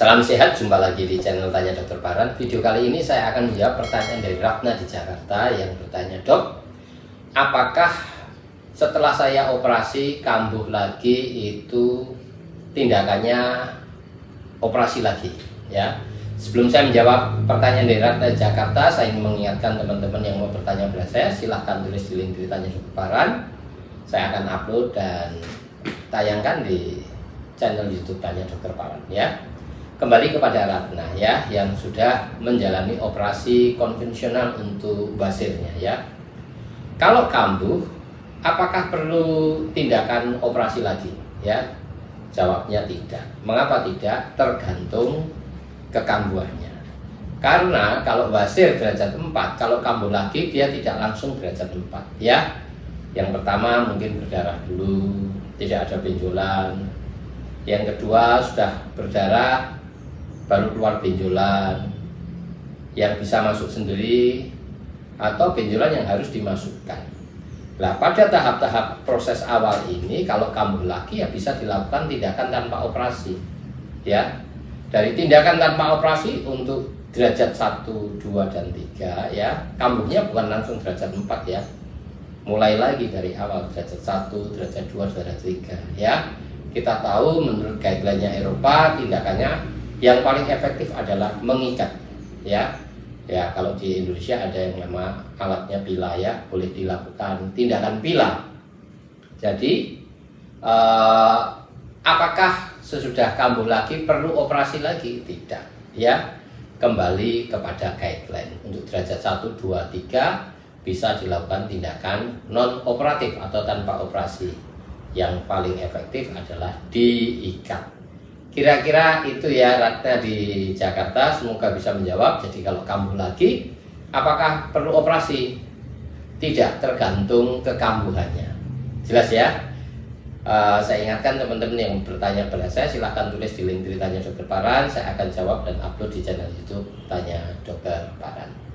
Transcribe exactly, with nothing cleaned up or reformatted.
Salam sehat, jumpa lagi di channel Tanya Dokter Paran. Video kali ini saya akan menjawab pertanyaan dari Ratna di Jakarta yang bertanya, "Dok, apakah setelah saya operasi kambuh lagi itu tindakannya operasi lagi?" Ya. Sebelum saya menjawab pertanyaan dari Ratna di Jakarta, saya ingin mengingatkan teman-teman yang mau bertanya pada saya, silahkan tulis di link Tanya Dokter Paran. Saya akan upload dan tayangkan di channel YouTube Tanya Dokter Paran, ya. Kembali kepada Ratna, ya, yang sudah menjalani operasi konvensional untuk basirnya, ya. Kalau kambuh, apakah perlu tindakan operasi lagi? Ya, jawabnya tidak. Mengapa tidak? Tergantung kekambuhannya. Karena kalau basir derajat empat, kalau kambuh lagi dia tidak langsung derajat empat, ya. Yang pertama mungkin berdarah dulu, tidak ada benjolan. Yang kedua sudah berdarah baru keluar benjolan yang bisa masuk sendiri atau benjolan yang harus dimasukkan. Nah, pada tahap-tahap proses awal ini kalau kambuh lagi ya bisa dilakukan tindakan tanpa operasi, ya. Dari tindakan tanpa operasi untuk derajat satu, dua, dan tiga, ya, kambuhnya bukan langsung derajat empat, ya. Mulai lagi dari awal derajat satu, derajat dua, derajat tiga, ya. Kita tahu menurut guideline-nya Eropa tindakannya yang paling efektif adalah mengikat, ya. Ya, kalau di Indonesia ada yang nama alatnya pila, ya, boleh dilakukan tindakan pila. Jadi eh, apakah sesudah kambuh lagi perlu operasi lagi? Tidak, ya. Kembali kepada guideline. Untuk derajat satu, dua, tiga bisa dilakukan tindakan non operatif atau tanpa operasi. Yang paling efektif adalah diikat. Kira-kira itu ya Ratna di Jakarta, semoga bisa menjawab. Jadi kalau kambuh lagi, apakah perlu operasi? Tidak, tergantung kekambuhannya. Jelas ya? Uh, saya ingatkan teman-teman yang bertanya pada saya, silahkan tulis di link Tanya Dokter Paran. Saya akan jawab dan upload di channel YouTube Tanya Dokter Paran.